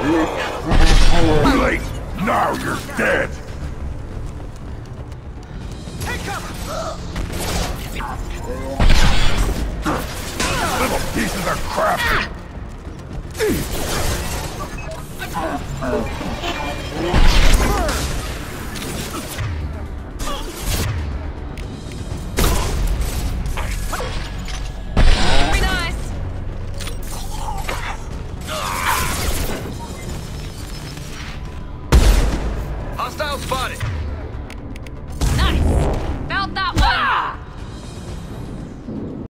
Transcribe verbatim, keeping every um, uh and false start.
Too late! Now you're dead! Take cover! Little pieces of crap! Very nice. Hostile spotted!